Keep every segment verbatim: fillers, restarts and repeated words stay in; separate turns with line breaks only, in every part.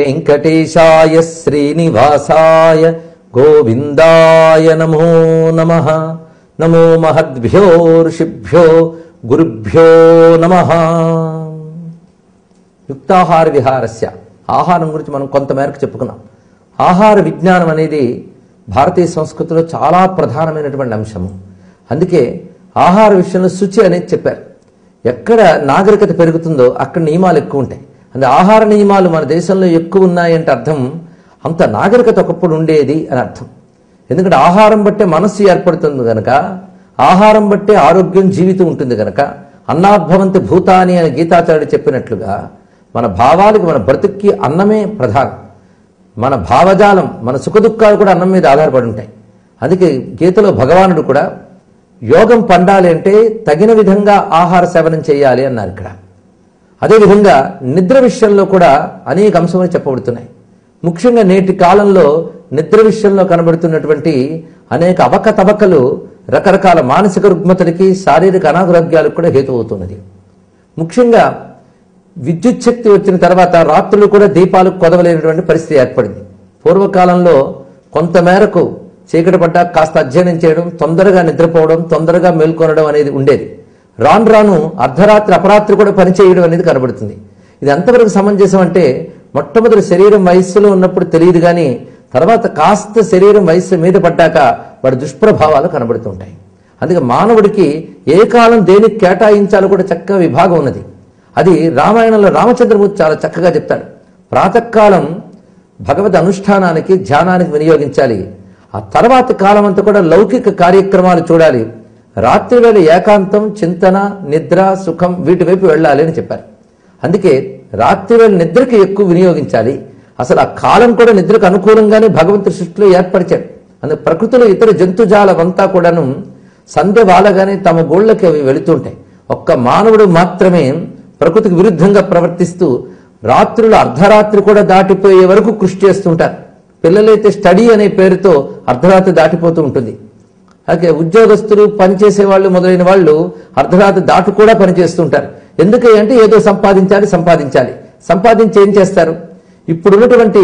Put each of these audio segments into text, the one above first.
వెంకటేశాయ శ్రీనివాసాయ గోవిందాయ నమో నమః. నమో మహద్భ్యో ఋషిభ్యో గురుభ్యో నమః. యుక్తాహార విహారస్య, ఆహారం గురించి మనం కొంతమేరకు చెప్పుకున్నాం. ఆహార విజ్ఞానం అనేది భారతీయ సంస్కృతిలో చాలా ప్రధానమైనటువంటి అంశము. అందుకే ఆహార విషయంలో శుచి అనేది చెప్పారు. ఎక్కడ నాగరికత పెరుగుతుందో అక్కడ నియమాలు ఎక్కువ ఉంటాయి. అంటే ఆహార నియమాలు మన దేశంలో ఎక్కువ ఉన్నాయంటే అర్థం అంత నాగరికత ఒకప్పుడు ఉండేది అని అర్థం. ఎందుకంటే ఆహారం బట్టే మనస్సు ఏర్పడుతుంది కనుక, ఆహారం బట్టే ఆరోగ్యం జీవితం ఉంటుంది కనుక, అన్నాద్భవంతి భూతాని అని గీతాచార్యుడు చెప్పినట్లుగా మన భావాలకి మన బ్రతుక్కి అన్నమే ప్రధానం. మన భావజాలం మన సుఖదుఖాలు కూడా అన్నం మీద ఆధారపడి ఉంటాయి. అందుకే గీతలో భగవానుడు కూడా యోగం పండాలి అంటే తగిన విధంగా ఆహార సేవనం చేయాలి అన్నారు ఇక్కడ. అదేవిధంగా నిద్ర విషయంలో కూడా అనేక అంశాలు చెప్పబడుతున్నాయి. ముఖ్యంగా నేటి కాలంలో నిద్ర విషయంలో కనబడుతున్నటువంటి అనేక అవకతవకలు రకరకాల మానసిక రుగ్మతలకి శారీరక అనారోగ్యాలకు కూడా హేతు అవుతున్నది. ముఖ్యంగా విద్యుత్ శక్తి వచ్చిన తర్వాత రాత్రులు కూడా దీపాలు కొదవలేనటువంటి పరిస్థితి ఏర్పడింది. పూర్వకాలంలో కొంతమేరకు చీకటి పడ్డా కాస్త అధ్యయనం చేయడం, తొందరగా నిద్రపోవడం, తొందరగా మేల్కొనడం అనేది ఉండేది. రాను రాను అర్ధరాత్రి అపరాత్రి కూడా పనిచేయడం అనేది కనబడుతుంది. ఇది ఎంతవరకు సమంజసం అంటే మొట్టమొదటి శరీరం వయస్సులో ఉన్నప్పుడు తెలియదు, కానీ తర్వాత కాస్త శరీరం వయస్సు మీద పడ్డాక వాడి దుష్ప్రభావాలు కనబడుతుంటాయి. అందుకే మానవుడికి ఏ కాలం దేనికి కేటాయించాలో కూడా చక్కగా విభాగం ఉన్నది. అది రామాయణంలో రామచంద్రమూర్తి చాలా చక్కగా చెప్తాడు. ప్రాతకాలం భగవద్ అనుష్ఠానానికి ధ్యానానికి వినియోగించాలి. ఆ తర్వాత కాలం అంతా కూడా లౌకిక కార్యక్రమాలు చూడాలి. రాత్రి వేళ ఏకాంతం, చింతన, నిద్ర, సుఖం వీటి వైపు వెళ్ళాలి అని చెప్పారు. అందుకే రాత్రి వేళ నిద్రకి ఎక్కువ వినియోగించాలి. అసలు ఆ కాలం కూడా నిద్రకు అనుకూలంగానే భగవంతుడి సృష్టిలో ఏర్పరిచాడు. అందుకే ప్రకృతిలో ఇతర జంతుజాలవంతా కూడాను సంధ్య వాలగానే తమ గోళ్లకి అవి వెళుతుంటాయి. ఒక్క మానవుడు మాత్రమే ప్రకృతికి విరుద్ధంగా ప్రవర్తిస్తూ రాత్రులు అర్ధరాత్రి కూడా దాటిపోయే వరకు కృషి చేస్తుంటారు. పిల్లలైతే స్టడీ అనే పేరుతో అర్ధరాత్రి దాటిపోతూ ఉంటుంది. అలాగే ఉద్యోగస్తులు, పనిచేసే వాళ్ళు మొదలైన వాళ్ళు అర్ధరాత్రి దాటు కూడా పనిచేస్తుంటారు. ఎందుకంటే ఏదో సంపాదించాలి సంపాదించాలి సంపాదించి ఏం చేస్తారు? ఇప్పుడున్నటువంటి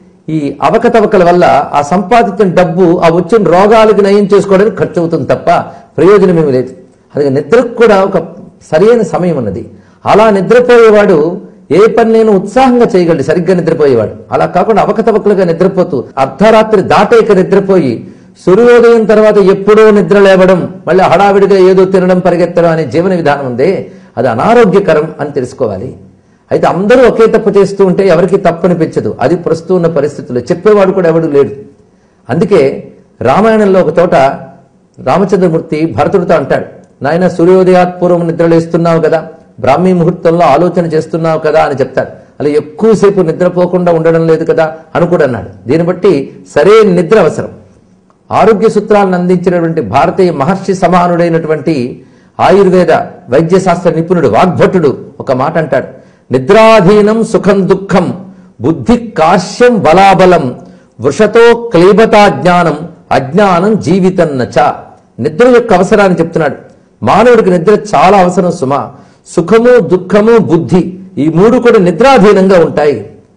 ఈ అవకతవకల వల్ల ఆ సంపాదించిన డబ్బు ఆ వచ్చిన రోగాలకు నయం చేసుకోవడానికి ఖర్చు అవుతుంది తప్ప ప్రయోజనం ఏమి లేదు. అలాగే నిద్రకు కూడా ఒక సరైన సమయం ఉన్నది. అలా నిద్రపోయేవాడు ఏ పని నేను ఉత్సాహంగా చేయగలడు, సరిగ్గా నిద్రపోయేవాడు. అలా కాకుండా అవకతవకలుగా నిద్రపోతూ అర్ధరాత్రి దాటేక నిద్రపోయి సూర్యోదయం తర్వాత ఎప్పుడో నిద్ర లేవడం, మళ్ళీ హడావిడిగా ఏదో తినడం, పరిగెత్తడం అనే జీవన విధానం ఉందే అది అనారోగ్యకరం అని తెలుసుకోవాలి. అయితే అందరూ ఒకే తప్పు చేస్తూ ఉంటే ఎవరికి తప్పు అనిపించదు. అది ప్రస్తుతం ఉన్న పరిస్థితుల్లో చెప్పేవాడు కూడా ఎవడు లేడు. అందుకే రామాయణంలో ఒక చోట రామచంద్రమూర్తి భరతుడితో అంటాడు, నాయన సూర్యోదయాత్ పూర్వం నిద్రలేస్తున్నావు కదా, బ్రాహ్మీ ముహూర్తంలో ఆలోచన చేస్తున్నావు కదా అని చెప్తాడు. అలా ఎక్కువసేపు నిద్రపోకుండా ఉండడం లేదు కదా అని కూడా అన్నాడు. దీన్ని బట్టి సరైన నిద్ర అవసరం. ఆరోగ్య సూత్రాలను అందించినటువంటి భారతీయ మహర్షి సమానుడైనటువంటి ఆయుర్వేద వైద్య శాస్త్ర నిపుణుడు వాగ్భటుడు ఒక మాట అంటాడు, నిద్రాధీనం సుఖం దుఃఖం బుద్ధి కార్శ్యం బలాబలం వృషతో క్లీబతా జ్ఞానం అజ్ఞానం జీవితం నచ. నిద్ర యొక్క అవసరాన్ని చెప్తున్నాడు. మానవుడికి నిద్ర చాలా అవసరం సుమా. సుఖము, దుఃఖము, బుద్ధి ఈ మూడు కూడా నిద్రాధీనంగా ఉంటాయి.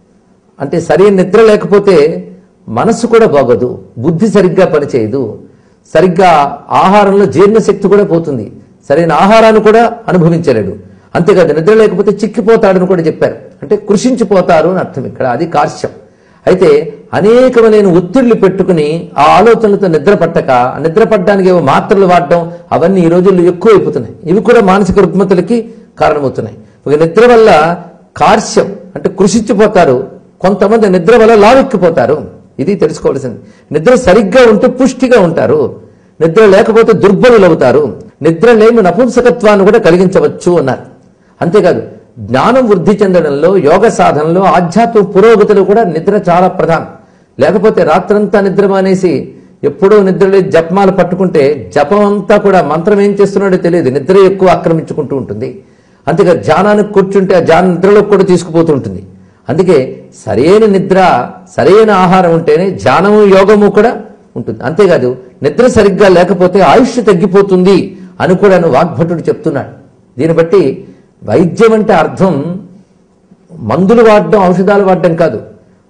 అంటే సరైన నిద్ర లేకపోతే మనసు కూడా బాగోదు, బుద్ధి సరిగ్గా పనిచేయదు, సరిగ్గా ఆహారంలో జీర్ణశక్తి కూడా పోతుంది, సరైన ఆహారాన్ని కూడా అనుభవించలేడు. అంతేకాదు నిద్ర లేకపోతే చిక్కిపోతాడని కూడా చెప్పారు. అంటే కృషించిపోతారు అని అర్థం ఇక్కడ. అది కార్శ్యం. అయితే అనేకమైన ఒత్తిళ్లు పెట్టుకుని ఆ ఆలోచనలతో నిద్ర పట్టక, నిద్ర పట్టడానికి ఏవో మాత్రలు వాడడం అవన్నీ ఈ రోజుల్లో ఎక్కువ అయిపోతున్నాయి. ఇవి కూడా మానసిక రుగ్మతలకి కారణమవుతున్నాయి. ఒక నిద్ర వల్ల కార్శ్యం అంటే కృషించిపోతారు, కొంతమంది నిద్ర వల్ల లావెక్కిపోతారు. ఇది తెలుసుకోవాల్సింది. నిద్ర సరిగ్గా ఉంటే పుష్టిగా ఉంటారు, నిద్ర లేకపోతే దుర్బలులు అవుతారు. నిద్ర లేని నపుంసకత్వాన్ని కూడా కలిగించవచ్చు అన్నారు. అంతేకాదు జ్ఞానం వృద్ధి చెందడంలో, యోగ సాధనలో, ఆధ్యాత్మిక పురోగతిలో కూడా నిద్ర చాలా ప్రధానం. లేకపోతే రాత్రంతా నిద్ర మానేసి ఎప్పుడో నిద్రలే జపమాలు పట్టుకుంటే జపం అంతా కూడా మంత్రం ఏం చేస్తున్నాడో తెలియదు, నిద్ర ఎక్కువ ఆక్రమించుకుంటూ ఉంటుంది. అంతేకాదు ధ్యానానికి కూర్చుంటే ఆ ధ్యాన నిద్రలోకి కూడా తీసుకుపోతూ ఉంటుంది. అందుకే సరైన నిద్ర, సరైన ఆహారం ఉంటేనే ధ్యానము, యోగము కూడా ఉంటుంది. అంతేకాదు నిద్ర సరిగ్గా లేకపోతే ఆయుష్ తగ్గిపోతుంది అని కూడా వాగ్భటుడు చెప్తున్నాడు. దీన్ని బట్టి వైద్యం అంటే అర్థం మందులు వాడడం, ఔషధాలు వాడడం కాదు.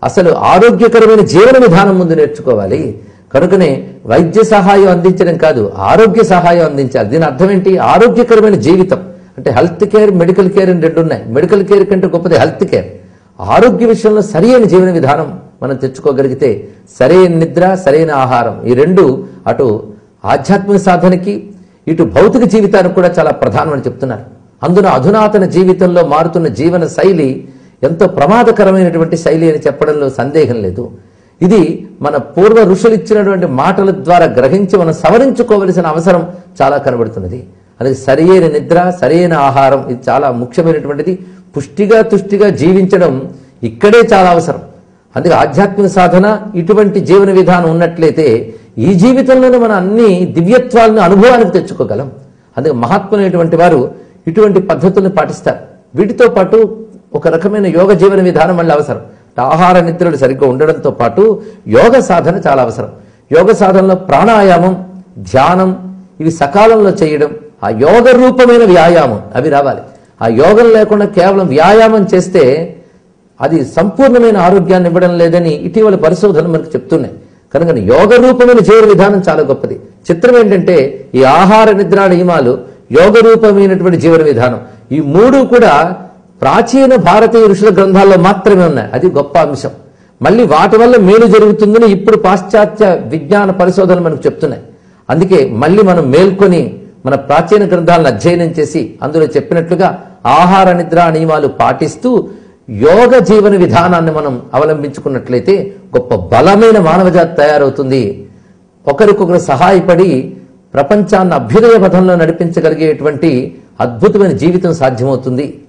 అసలు ఆరోగ్యకరమైన జీవన విధానం ముందు నేర్చుకోవాలి. కనుకనే వైద్య సహాయం అందించడం కాదు, ఆరోగ్య సహాయం అందించాలి. దీని అర్థం ఏంటి? ఆరోగ్యకరమైన జీవితం అంటే హెల్త్ కేర్, మెడికల్ కేర్ అని రెండు ఉన్నాయి. మెడికల్ కేర్ కంటే గొప్పది హెల్త్ కేర్. ఆరోగ్య విషయంలో సరైన జీవన విధానం మనం తెచ్చుకోగలిగితే సరైన నిద్ర, సరైన ఆహారం, ఈ రెండు అటు ఆధ్యాత్మిక సాధనకి ఇటు భౌతిక జీవితానికి కూడా చాలా ప్రధానమని చెప్తున్నారు. అందున అధునాతన జీవితంలో మారుతున్న జీవన శైలి ఎంతో ప్రమాదకరమైనటువంటి శైలి అని చెప్పడంలో సందేహం లేదు. ఇది మన పూర్వ ఋషులు ఇచ్చినటువంటి మాటల ద్వారా గ్రహించి మనం సవరించుకోవలసిన అవసరం చాలా కనబడుతున్నది. అది సరైన నిద్ర, సరైన ఆహారం, ఇది చాలా ముఖ్యమైనటువంటిది. పుష్టిగా తుష్టిగా జీవించడం ఇక్కడే చాలా అవసరం. అందుకే ఆధ్యాత్మిక సాధన ఇటువంటి జీవన విధానం ఉన్నట్లయితే ఈ జీవితంలోనే మనం అన్ని దివ్యత్వాలను అనుభవానికి తెచ్చుకోగలం. అందుకే మహాత్ములైనటువంటి వారు ఇటువంటి పద్ధతులను పాటిస్తారు. వీటితో పాటు ఒక రకమైన యోగ జీవన విధానం వల్ల అవసరం. ఆహార నిద్రలు సరిగ్గా ఉండడంతో పాటు యోగ సాధన చాలా అవసరం. యోగ సాధనలో ప్రాణాయామం, ధ్యానం ఇవి సకాలంలో చేయడం, ఆ యోగ రూపమైన వ్యాయామం అవి రావాలి. ఆ యోగం లేకుండా కేవలం వ్యాయామం చేస్తే అది సంపూర్ణమైన ఆరోగ్యాన్ని ఇవ్వడం లేదని ఇటీవల పరిశోధనలు మనకు చెప్తున్నాయి. కనుక యోగ రూపమైన జీవన విధానం చాలా గొప్పది. చిత్రం ఏంటంటే ఈ ఆహార నిద్ర నియమాలు యోగ రూపమైనటువంటి జీవన విధానం ఈ మూడు కూడా ప్రాచీన భారతీయ ఋషుల గ్రంథాల్లో మాత్రమే ఉన్నాయి. అది గొప్ప అంశం. మళ్ళీ వాటి వల్ల మేలు జరుగుతుందని ఇప్పుడు పాశ్చాత్య విజ్ఞాన పరిశోధనలు మనకు చెప్తున్నాయి. అందుకే మళ్ళీ మనం మేల్కొని మన ప్రాచీన గ్రంథాలను అధ్యయనం చేసి అందులో చెప్పినట్లుగా ఆహార నిద్ర నియమాలు పాటిస్తూ యోగ జీవన విధానాన్ని మనం అవలంబించుకున్నట్లయితే గొప్ప బలమైన మానవజాతి తయారవుతుంది. ఒకరికొకరు సహాయపడి ప్రపంచాన్ని అభ్యుదయ పథంలో నడిపించగలిగేటువంటి అద్భుతమైన జీవితం సాధ్యమవుతుంది.